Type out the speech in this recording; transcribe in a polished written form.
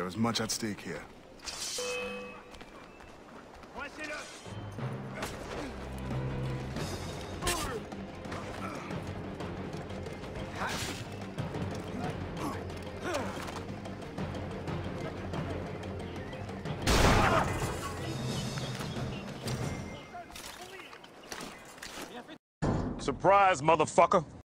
There is much at stake here. Surprise, motherfucker.